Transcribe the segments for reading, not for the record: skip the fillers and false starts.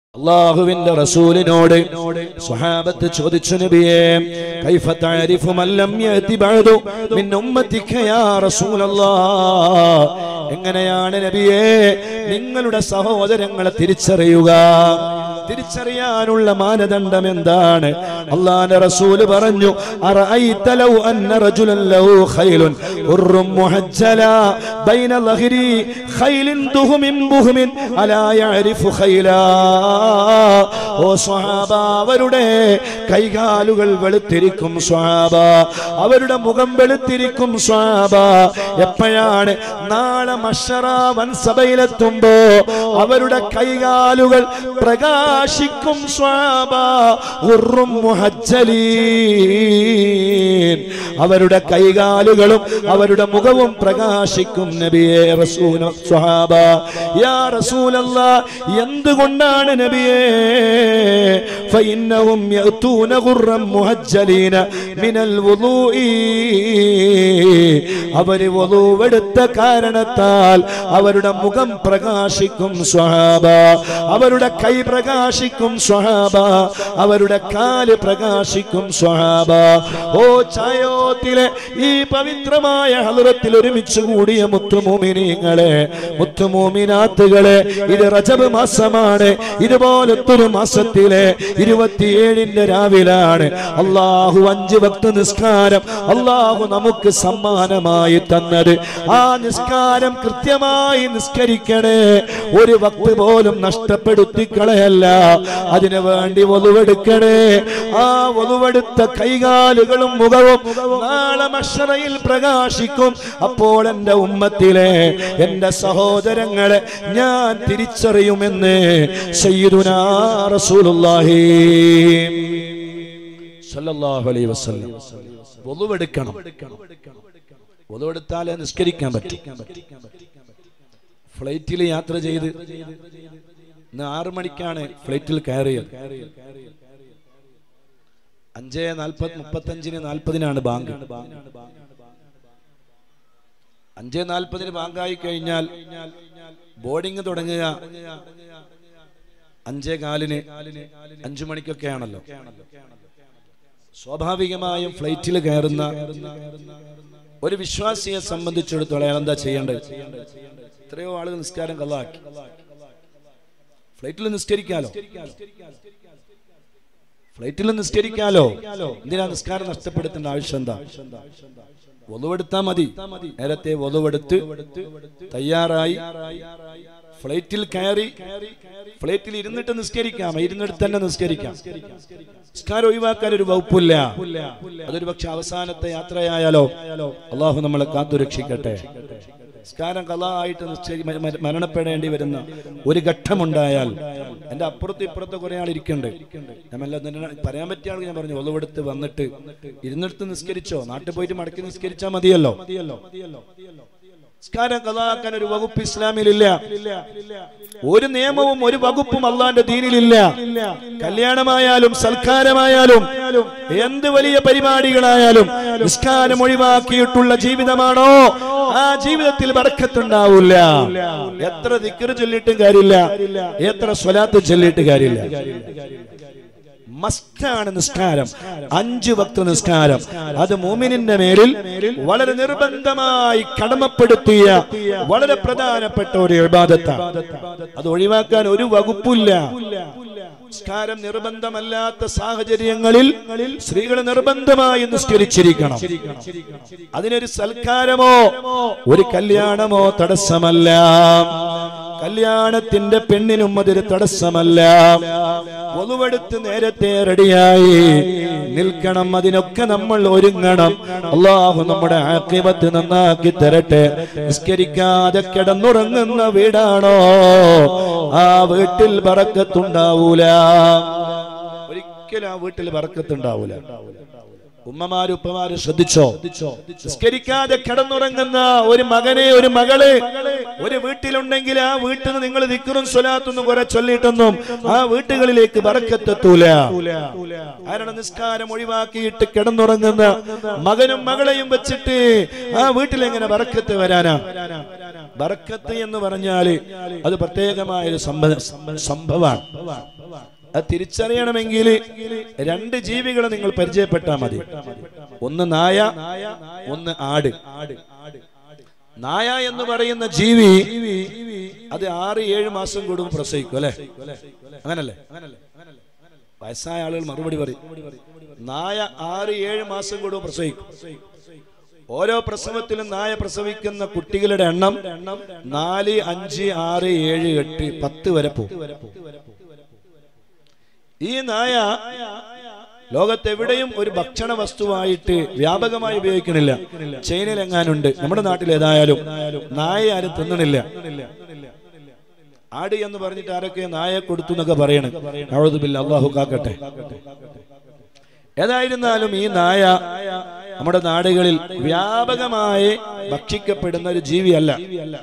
അല്ലാഹുവിന്റെ റസൂലിനോട് സ്വഹാബത്ത് ചോദിച്ചു, നബിയേ കൈഫ തഅരിഫു മൻ ലം യഅതി ബഅദു മിൻ ഉമ്മതിക യാ റസൂലല്ലാഹ്, എങ്ങനെയാണ് നബിയേ നിങ്ങളുടെ സഹോദരങ്ങളെ തിരിച്ചറിയുക? തിരിച്ചറിയാനുള്ള മാനദണ്ഡം എന്താണ്? അല്ലാഹുവിന്റെ റസൂൽ പറഞ്ഞു, അറഅയ്ത ലൗ അന്ന റജുലൻ ലഹു ഖൈലുൻ ഉർറും മുഹജ്ജല ബൈന ലഹരി ഖൈലിൻ ദുഹുമിൻ ബുഹ്മിൻ അലാ യഅരിഫു ഖൈലാ. ഓ സ്വഹാബ, അവരുടെ കൈകാലുകൾ വെളുത്തിരിക്കും സ്വഹാബ, അവരുടെ മുഖം വെളുത്തിരിക്കും സ്വഹാബ. എപ്പോഴാണ്? നാളെ മഹ്ശറ വൻസഭയിലെത്തുമ്പോ അവരുടെ കൈകാലുകൾ പ്രകാശിക്കും സ്വഹാബ. ഉർറും മുഹജ്ജലീൻ, അവരുടെ കൈകാലുകളും അവരുടെ മുഖവും പ്രകാശിക്കും. നബിയേ റസൂൽ സ്വഹാബ, യാ റസൂലല്ലാഹ്, എന്തുകൊണ്ടാണ് നബിയേ? ഫഇന്നഹും യഅതൂന ഗുർറൻ മുഹജ്ജലീന മിനൽ വുളൂഇ, അവർ വുളൂവെടുത്ത കാരണത്താൽ അവരുടെ മുഖം പ്രകാശിക്കും സ്വഹാബ, അവരുടെ കൈ പ്രകാശിക്കും സ്വഹാബ, അവരുടെ കാല് പ്രകാശിക്കും സ്വഹാബ. ഓ ചായോത്തിലെ ഈ പവിത്രമായ ഹദ്റത്തിൽ ഒരുമിച്ച് കൂടിയ മുത്തുമോമിനീങ്ങളെ, മുത്തുമോമിനാത്തുകളെ, ഇത് റജബ് മാസമാണ്. ഇതുപോലത്തൊരു മാസത്തിലെ 27 രാവിലാണ് അല്ലാഹു 5 വക്ത് നിസ്കാരം അല്ലാഹു നമുക്ക് സമ്മാനമായി തന്നത്. ആ നിസ്കാരം കൃത്യമായി നിസ്കരിക്കണേ, ഒരു വക്ത് പോലും നഷ്ടപ്പെടുത്തി കളയല്ല. അതിനു വേണ്ടി വളുവെടുക്കണേ. ആ വളുവെടുത്ത കൈകാലുകളും മുഖവും നാളെ മഹ്ശറയിൽ പ്രകാശിക്കും. അപ്പോൾ എൻ്റെ ഉമ്മത്തിലെ എൻ്റെ സഹോദരങ്ങളെ ഞാൻ തിരിച്ചറിയുമെന്ന് സയ്യിദുനാ റസൂലുള്ളാഹി സ്വല്ലല്ലാഹു അലൈഹി വസല്ലം. വളുവെടുക്കണം. വളുവെടുത്താലേ നിസ്കരിക്കാൻ പറ്റും. ഫ്ലൈറ്റിൽ യാത്ര ചെയ്ത് ഇന്ന് 6 മണിക്കാണ് ഫ്ലൈറ്റിൽ കയറിയത്. 5:35 ബാങ്ക്. 5:40 ബാങ്കായി കഴിഞ്ഞാൽ ബോർഡിങ് തുടങ്ങുക 5:15 5 മണിക്കൊക്കെ ആണല്ലോ. സ്വാഭാവികമായും ഫ്ലൈറ്റിൽ കയറുന്ന ഒരു വിശ്വാസിയെ സംബന്ധിച്ചിടത്തോളം അയാൾ എന്താ ചെയ്യേണ്ടത്? എത്രയോ ആളുകൾ നിസ്കാരം കളാക്കി. ഫ്ലൈറ്റിൽ നിസ്കരിക്കാലോ, ഫ്ലൈറ്റിൽ നിസ്കരിക്കാലോ. എന്തിനാ നിസ്കാരം നഷ്ടപ്പെടുത്തേണ്ട ആവശ്യം എന്താ? വളുവെടുത്താ മതി. നേരത്തെ വളുവെടുത്ത് തയ്യാറായി ഫ്ലൈറ്റിൽ കയറി ഫ്ലൈറ്റിൽ ഇരുന്നിട്ട് നിസ്കരിക്കാം. ഇരുന്നിട്ട് തന്നെ നിസ്കരിക്കാം. നിസ്കാരം ഒഴിവാക്കാൻ ഒരു വകുപ്പില്ല. അതൊരു പക്ഷെ അവസാനത്തെ യാത്രയായാലോ? അള്ളാഹു നമ്മളെ കാത്തുരക്ഷിക്കട്ടെ. നിസ്കാരം കളായിട്ട് മരണപ്പെടേണ്ടി വരുന്ന ഒരു ഘട്ടമുണ്ടായാൽ, എൻ്റെ അപ്പുറത്ത് ഇപ്പുറത്ത് കുറെ ആൾ ഇരിക്കണ്ട്. നമ്മളെല്ലാം പറയാൻ പറ്റിയ ആൾക്ക് ഞാൻ പറഞ്ഞു, വളുവെടുത്ത് വന്നിട്ട് ഇരുന്നിടത്ത് നിസ്കരിച്ചോ, നാട്ടിൽ പോയിട്ട് മടക്കി നിസ്കരിച്ചാൽ മതിയല്ലോ. നിസ്കാരം കളാക്കാൻ ഒരു വകുപ്പ് ഇസ്ലാമിലില്ല. ഒരു നിയമവും ഒരു വകുപ്പും അള്ളാന്റെ ദീനിലില്ല. കല്യാണമായാലും സൽക്കാരമായാലും എന്ത് വലിയ പരിപാടികളായാലും നിസ്കാരം ഒഴിവാക്കിയിട്ടുള്ള ജീവിതമാണോ, ആ ജീവിതത്തിൽ ബർക്കത്തുണ്ടാവില്ല. എത്ര ദിക്ർ ചൊല്ലിയിട്ടും കാര്യമില്ല, എത്ര സ്വലാത്ത് ചൊല്ലിയിട്ട് കാര്യമില്ല. മസ്റ്റാണ് നിസ്കാരം. 5 വക്ത് നിസ്കാരം. അത് മുഅ്മിനിന്റെ മേലിൽ വളരെ നിർബന്ധമായി കടമപ്പെടുത്തിയ വളരെ പ്രധാനപ്പെട്ട ഒരു ഇബാദത്താണ്. അത് ഒഴിവാക്കാൻ ഒരു വകുപ്പില്ല. നിസ്കാരം നിർബന്ധമല്ലാത്ത സാഹചര്യങ്ങളിൽ സ്ത്രീകൾ നിർബന്ധമായി നിസ്കരിച്ചിരിക്കണം. അതിനൊരു സൽക്കാരമോ ഒരു കല്യാണമോ തടസ്സമല്ല. കല്യാണത്തിന്റെ പെണ്ണിനും അതൊരു തടസ്സമല്ല. വളുവെടുത്ത് നേരത്തെ റെഡിയായി നിൽക്കണം. അതിനൊക്കെ നമ്മൾ ഒരുങ്ങണം. അല്ലാഹു നമ്മുടെ ആഖിബത്ത് നന്നാക്കി തരട്ടെ. നിസ്കരിക്കാതെ കിടന്നുറങ്ങുന്ന വീടാണോ, ആ വീട്ടിൽ ബറക്കത്തുണ്ടാവൂല. ഒരിക്കലും ആ വീട്ടിൽ ബറക്കത്തുണ്ടാവൂല. ഉമ്മമാര് ഉപ്പമാര് ശ്രദ്ധിച്ചോ? നിസ്കരിക്കാതെ കിടന്നുറങ്ങുന്ന ഒരു മകനെ ഒരു മകള് ഒരു വീട്ടിലുണ്ടെങ്കിൽ ആ വീട്ടിൽ നിന്ന് നിങ്ങൾ ദിക്റും സ്വലാത്തൊന്നും കുറെ ചൊല്ലിയിട്ടൊന്നും ആ വീട്ടുകളിലേക്ക് ബറക്കത്തെത്തൂല. കാരണം നിസ്കാരം ഒഴിവാക്കിയിട്ട് കിടന്നുറങ്ങുന്ന മകനും മകളെയും വെച്ചിട്ട് ആ വീട്ടിൽ എങ്ങനെ ബറക്കത്ത് വരാനാ? ബറക്കത്ത് എന്ന് പറഞ്ഞാല് അത് പ്രത്യേകമായ ഒരു സംഭവമാണ്. അത് തിരിച്ചറിയണമെങ്കിൽ രണ്ട് ജീവികളെ നിങ്ങൾ പരിചയപ്പെട്ടാൽ മതി. ഒന്ന് നായ, ഒന്ന് ആട്. നായ എന്ന് പറയുന്ന ജീവി അത് 6-7 മാസം കൂടുമ്പോൾ പ്രസവിക്കും അല്ലെ? അങ്ങനല്ലേ? വയസ്സായ ആളുകൾ മറുപടി പറയും. നായ 6-7 മാസം കൂടുമ്പോൾ പ്രസവിക്കും. ഓരോ പ്രസവത്തിലും നായ പ്രസവിക്കുന്ന കുട്ടികളുടെ എണ്ണം 4, 5, 6, 7, 8, 10 വരെ പോകും. ഈ നായ ലോകത്തെവിടെയും ഒരു ഭക്ഷണ വസ്തുവായിട്ട് വ്യാപകമായി ഉപയോഗിക്കണില്ല. ചൈനയിൽ എങ്ങാനുണ്ട്, നമ്മുടെ നാട്ടിൽ ഏതായാലും നായ ആരും തിന്നണില്ല. ആട് എന്ന് പറഞ്ഞിട്ട് ആരൊക്കെ നായ കൊടുത്തു എന്നൊക്കെ പറയണം. അല്ലാഹു കാക്കട്ടെ. ഏതായിരുന്നാലും ഈ നായ നമ്മുടെ നാടുകളിൽ വ്യാപകമായി ഭക്ഷിക്കപ്പെടുന്ന ഒരു ജീവിയല്ല.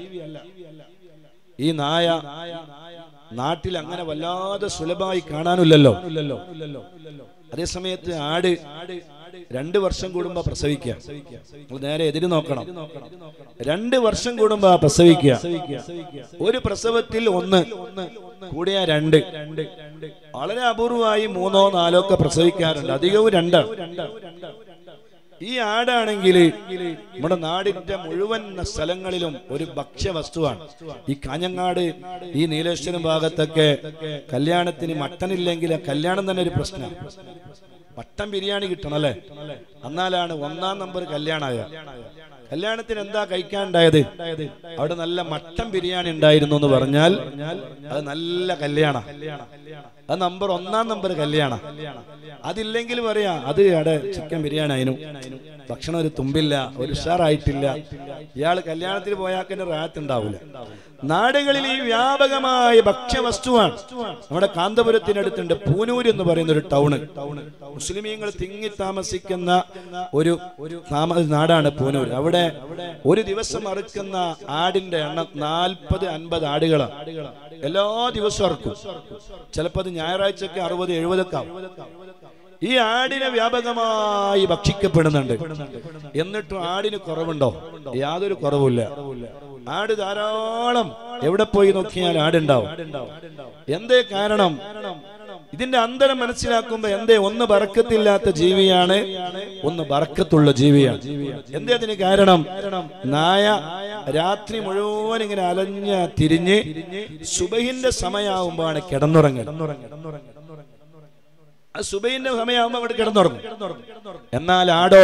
ഈ നായ നാട്ടിൽ അങ്ങനെ വല്ലാതെ സുലഭമായി കാണാനില്ലല്ലോ. അതേസമയത്ത് ആട് 2 വർഷം കൂടുമ്പോ പ്രസവിക്കുക. നിങ്ങൾ നേരെ എതിര് നോക്കണം. 2 വർഷം കൂടുമ്പോ പ്രസവിക്കുക. ഒരു പ്രസവത്തിൽ 1, കൂടിയ 2, വളരെ അപൂർവമായി 3, 4 ഒക്കെ പ്രസവിക്കാറുണ്ട്. അധികവും 2. ഈ ആടാണെങ്കിൽ നമ്മുടെ നാടിന്റെ മുഴുവൻ സ്ഥലങ്ങളിലും ഒരു ഭക്ഷ്യവസ്തുവാണ്. ഈ കാഞ്ഞങ്ങാട്, ഈ നീലേശ്വരം ഭാഗത്തൊക്കെ കല്യാണത്തിന് മട്ടനില്ലെങ്കിൽ കല്യാണം തന്നെ ഒരു പ്രശ്നമാണ്. മട്ടൻ ബിരിയാണി കിട്ടണം അല്ലെ? എന്നാലാണ് 1-ാം നമ്പർ കല്യാണമായ. കല്യാണത്തിന് എന്താ കഴിക്കാനുണ്ടായത്? അവിടെ നല്ല മട്ടൻ ബിരിയാണി ഉണ്ടായിരുന്നു എന്ന് പറഞ്ഞാൽ അത് നല്ല കല്യാണം. അത് 1-ാം നമ്പർ കല്യാണം. അതില്ലെങ്കിൽ പറയാ അത് അവിടെ ചിക്കൻ ബിരിയാണി ആയിരുന്നു, ഭക്ഷണം ഒരു തുമ്പില്ല, ഒരു ഉഷാറായിട്ടില്ല. ഇയാൾ കല്യാണത്തിന് പോയാൽ റാത്തുണ്ടാവില്ല. നാടുകളിൽ ഈ വ്യാപകമായ ഭക്ഷ്യവസ്തുവാണ്. നമ്മുടെ കാന്തപുരത്തിനടുത്തുണ്ട് പൂനൂര് എന്ന് പറയുന്ന ഒരു ടൗണ്. മുസ്ലിമീങ്ങൾ തിങ്ങി താമസിക്കുന്ന ഒരു നാടാണ് പൂനൂർ. അവിടെ ഒരു ദിവസം അറുക്കുന്ന ആടിന്റെ എണ്ണം 40-50 ആടുകളാണ്. എല്ലാ ദിവസവും അറുക്കും. ചിലപ്പോൾ അത് ഞായറാഴ്ചക്ക് 60-70 ഒക്കെ ആവും. ഈ ആടിനെ വ്യാപകമായി ഭക്ഷിക്കപ്പെടുന്നുണ്ട്. എന്നിട്ടും ആടിന് കുറവുണ്ടോ? യാതൊരു കുറവുമില്ല. ആട് ധാരാളം, എവിടെ പോയി നോക്കിയാൽ ആടുണ്ടാവും. എന്തേ കാരണം? ഇതിന്റെ അന്തരം മനസ്സിലാക്കുമ്പോ എന്തേ ഒന്ന് ബർക്കത്തില്ലാത്ത ജീവിയാണ്, ഒന്ന് ബർക്കത്തുള്ള ജീവിയാണ്. എന്തേ അതിന് കാരണം? നായ രാത്രി മുഴുവൻ ഇങ്ങനെ അലഞ്ഞ തിരിഞ്ഞ് സുബഹിന്റെ സമയമാകുമ്പോഴാണ് കിടന്നുറങ്ങുന്നത്. സുബഹിന്റെ സമയമാകുമ്പോ അവിടെ കിടന്നുറങ്ങും. എന്നാൽ ആട്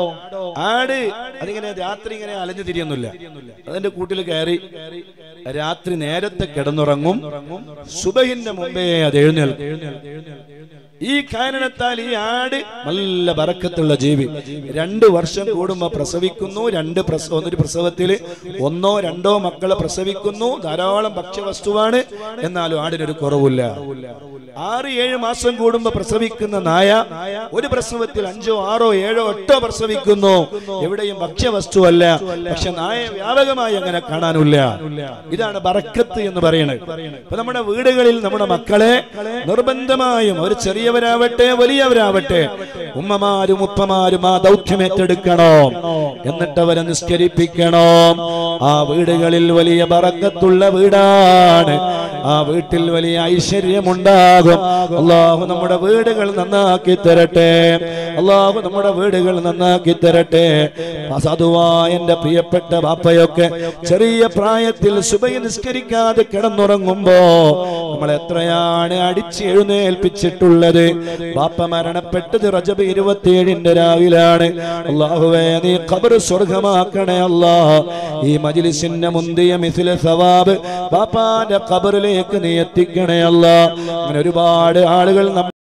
അതിങ്ങനെ രാത്രി ഇങ്ങനെ അലഞ്ഞു തിരിയൊന്നുമില്ല. അതിന്റെ കൂട്ടിൽ കയറി രാത്രി നേരത്തെ കിടന്നുറങ്ങും. സുബഹിന്റെ മുമ്പേ അത് എഴുന്നേൽക്കും. ഈ കാരണത്താൽ ഈ ആട് നല്ല ബറക്കത്തുള്ള ജീവി. 2 വർഷം കൂടുമ്പോ പ്രസവിക്കുന്നു. ഒരു പ്രസവത്തിൽ 1-2 മക്കളെ പ്രസവിക്കുന്നു. ധാരാളം ഭക്ഷ്യവസ്തുവാണ്. എന്നാലും ആടിനൊരു കുറവില്ല. 6-7 മാസം കൂടുമ്പോ പ്രസവിക്കുന്ന നായ ഒരു പ്രസവത്തിൽ 5, 6, 7, 8 പ്രസവിക്കുന്നു. എവിടെയും ഭക്ഷ്യവസ്തുവല്ല. പക്ഷെ നായ വ്യാപകമായി അങ്ങനെ കാണാനില്ല. ഇതാണ് ബറക്കത്ത് എന്ന് പറയുന്നത്. ഇപ്പൊ നമ്മുടെ വീടുകളിൽ നമ്മുടെ മക്കളെ നിർബന്ധമായും ഒരു ചെറിയവരാവട്ടെ വലിയവരാവട്ടെ ഉമ്മമാരും ഉപ്പമാരും ആ ദൗത്യം ഏറ്റെടുക്കണോ. എന്നിട്ട് അവരെ നിസ്കരിപ്പിക്കണം. ആ വീടുകളിൽ വലിയ ബറക്കത്തുള്ള വീടാണ്. ആ വീട്ടിൽ വലിയ ഐശ്വര്യമുണ്ടാകും. അല്ലാഹു നമ്മുടെ വീടുകൾ നന്നാക്കി തരട്ടെ. അല്ലാഹു നമ്മുടെ വീടുകൾ നന്നാക്കി തരട്ടെ. സാധുവായ എന്റെ പ്രിയപ്പെട്ട ബാപ്പയൊക്കെ ചെറിയ പ്രായത്തിൽ സുബഹി നിസ്കരിക്കാതെ കിടന്നുറങ്ങുമ്പോ നമ്മൾ എത്രയാണ് അടിച്ച് എഴുന്നേൽപ്പിച്ചിട്ടുള്ളത്. ബാപ്പ മരണപ്പെട്ടത് റജബ് 27 രാവിലാണ്. അല്ലാഹുവേ നീ ഖബർ സ്വർഗ്ഗമാക്കണേ അല്ലാഹ്. ഈ മജ്ലിസിന്റെ മുന്തിയ മിസ്ല സവാബ് ബാപ്പാന്റെ ഖബറിലേക്ക് നീ എത്തിക്കണേ അല്ലാഹ്. അങ്ങനെ ഒരുപാട് ആളുകൾ